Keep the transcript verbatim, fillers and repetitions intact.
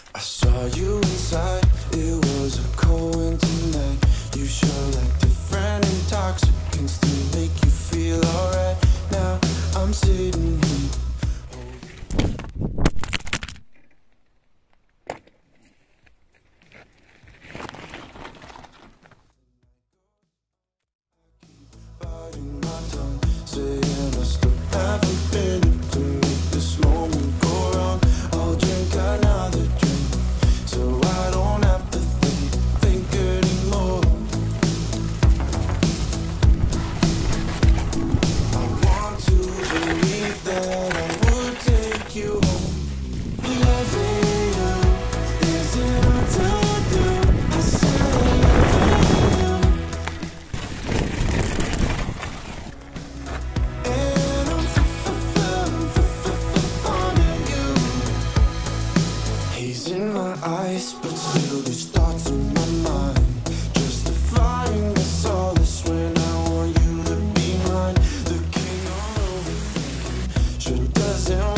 I saw you inside, it was a cold winter night. You show like different intoxicants to make you feel alright. Now I'm sitting here. Biting my tongue, saying I still haven't been to make this moment go wrong. I'll drink another drink, so I don't have to think, think anymore. I want to believe that I would take you home. Loving you isn't hard to do. I said I love you, and I'm f-f-f-f-f-f-fonding you. Haze in my eyes, but still there's thoughts in my mind, justifying the solace when I want you to be mine. The king of overthinking sure doesn't